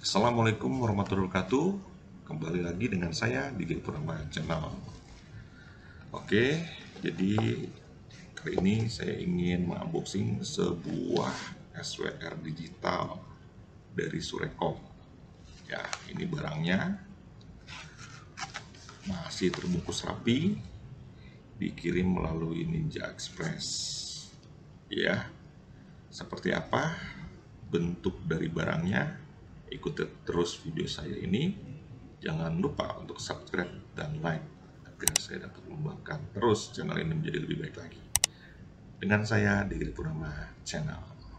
Assalamualaikum warahmatullahi wabarakatuh. Kembali lagi dengan saya di Purnama Channel. Oke, jadi kali ini saya ingin mengunboxing sebuah SWR digital dari Surecom. Ya, ini barangnya masih terbungkus rapi, dikirim melalui Ninja Express. Ya, seperti apa bentuk dari barangnya? Ikuti terus video saya ini. Jangan lupa untuk subscribe dan like agar saya dapat mengembangkan terus channel ini menjadi lebih baik lagi. Dengan saya Didi Purnama Channel.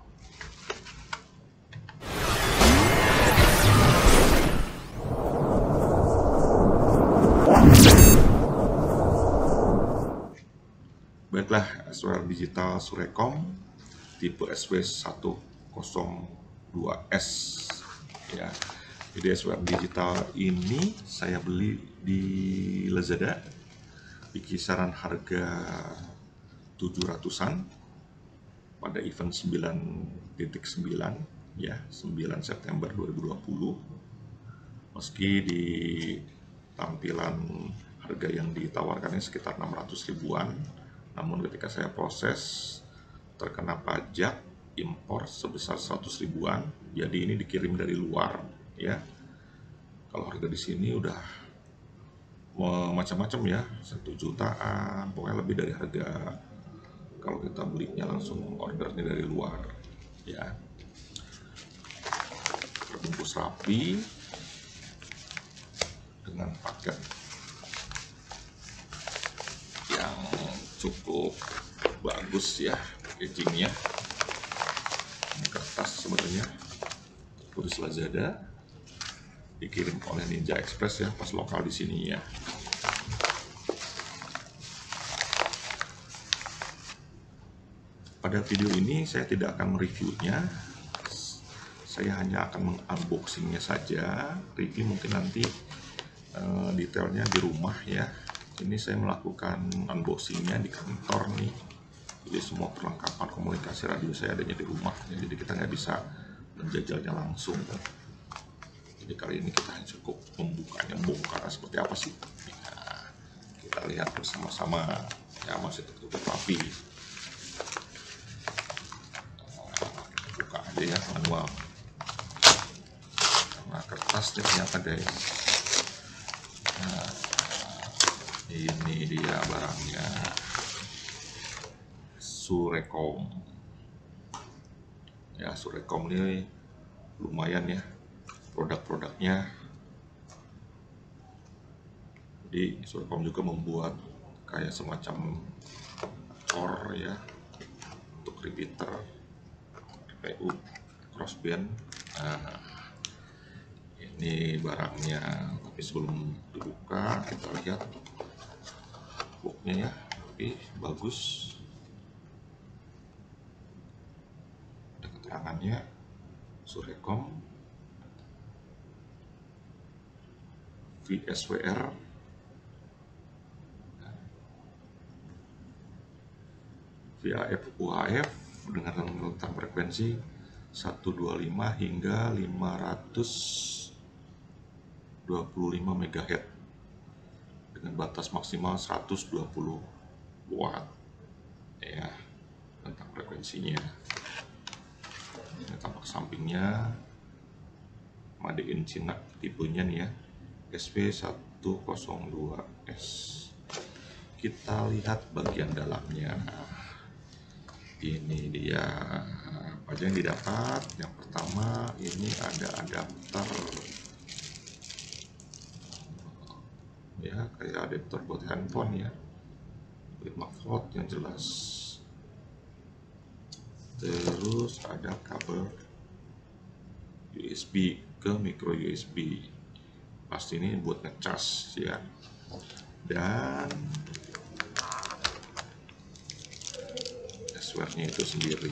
Baiklah, SWR digital Surecom tipe SW102S. Ya, jadi SWR digital ini saya beli di Lazada di kisaran harga 700-an pada event 9.9 ya, 9 September 2020. Meski di tampilan harga yang ditawarkannya sekitar 600 ribuan, namun ketika saya proses terkena pajak impor sebesar 100 ribuan, jadi ini dikirim dari luar ya. Kalau harga di sini udah macam-macam ya, 1 jutaan, pokoknya lebih dari harga kalau kita belinya langsung ordernya dari luar ya. Terbungkus rapi dengan paket yang cukup bagus ya packagingnya. Ini kertas sebenarnya tulis Lazada, dikirim oleh Ninja Express ya, pas lokal di sini ya. Pada video ini saya tidak akan mereviewnya, saya hanya akan mengunboxingnya saja. Review mungkin nanti detailnya di rumah ya. Ini saya melakukan unboxingnya di kantor nih. Jadi semua perlengkapan komunikasi radio saya adanya di rumah ya, jadi kita nggak bisa menjajalnya langsung. Jadi kali ini kita cukup membukanya, bongkar seperti apa sih ya, kita lihat bersama-sama ya. Masih tertutup rapi. Buka aja ya manual, karena kertasnya ternyata guys. Nah, ini dia barangnya, Surecom ya. Surecom ini lumayan ya produk-produknya. Jadi Surecom juga membuat kayak semacam cor ya untuk repeater, RPU, crossband. Nah, ini barangnya, tapi sebelum dibuka kita lihat boxnya ya. Tapi bagus, ada keterangannya Surecom VSWR VHF UHF dengan rentang frekuensi 125 hingga 525 MHz dengan batas maksimal 120 watt ya tentang frekuensinya. Ini tampak sampingnya, made in China tipenya nih ya, SV102S. Kita lihat bagian dalamnya. Ini dia apa aja yang didapat. Yang pertama ini ada adapter ya, kayak adapter buat handphone ya, Magfloat yang jelas. Terus ada kabel USB ke micro USB, pasti ini buat ngecas ya. Dan SWR-nya itu sendiri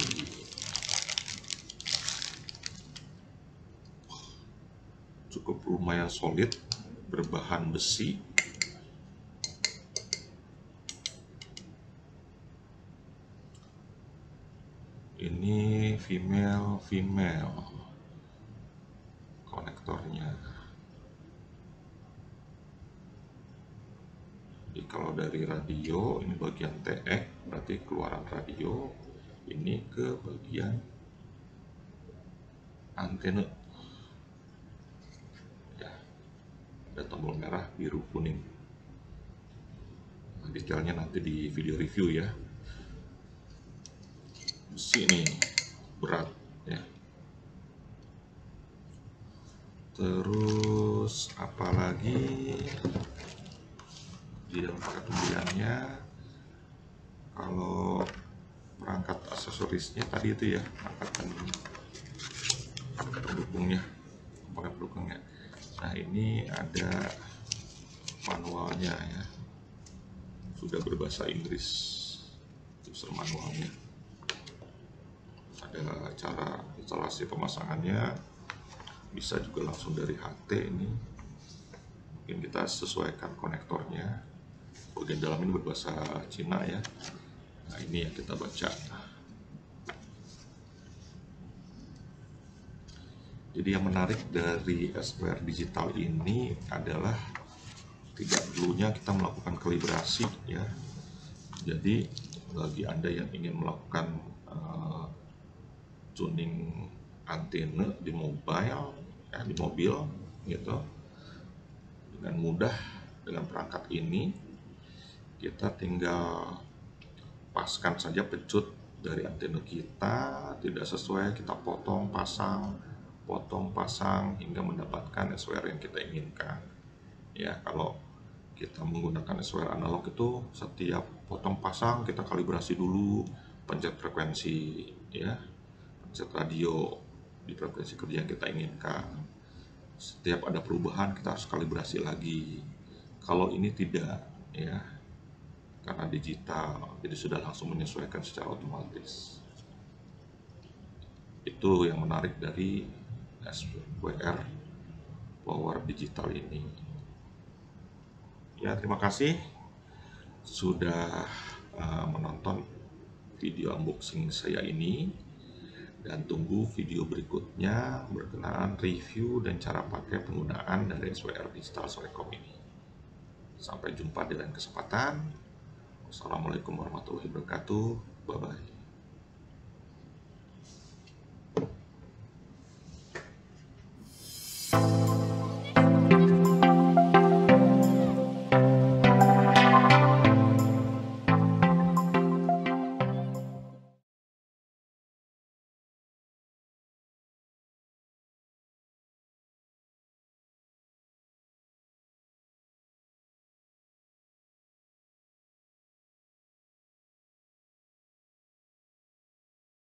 cukup lumayan solid, berbahan besi. Ini female konektornya. Jadi kalau dari radio ini bagian TX, berarti keluaran radio, ini ke bagian antena. Ya, ada tombol merah, biru, kuning. Nah, detailnya nanti di video review ya. Besi ini berat ya. Terus apalagi di dalam kemudiannya, kalau perangkat aksesorisnya tadi itu ya, perangkat pendukungnya, komponen pendukungnya. Nah ini ada manualnya ya, sudah berbahasa Inggris, user manualnya. Ada cara instalasi pemasangannya, bisa juga langsung dari HT ini. Mungkin kita sesuaikan konektornya. Bagian dalam ini berbahasa Cina ya. Nah ini yang kita baca. Jadi yang menarik dari SWR digital ini adalah tidak perlunya kita melakukan kalibrasi ya. Jadi bagi Anda yang ingin melakukan tuning antena di mobile ya, di mobil gitu, dengan mudah dengan perangkat ini kita tinggal paskan saja pecut dari antena kita, tidak sesuai kita potong pasang hingga mendapatkan SWR yang kita inginkan ya. Kalau kita menggunakan SWR analog itu setiap potong pasang kita kalibrasi dulu, pencet frekuensi ya, pencet radio di frekuensi kerja yang kita inginkan. Setiap ada perubahan kita harus kalibrasi lagi. Kalau ini tidak ya, karena digital jadi sudah langsung menyesuaikan secara otomatis. Itu yang menarik dari SWR power digital ini ya. Terima kasih sudah menonton video unboxing saya ini, dan tunggu video berikutnya berkenaan review dan cara pakai penggunaan dari SWR digital Solecom ini. Sampai jumpa di lain kesempatan. Wassalamualaikum warahmatullahi wabarakatuh. Bye bye.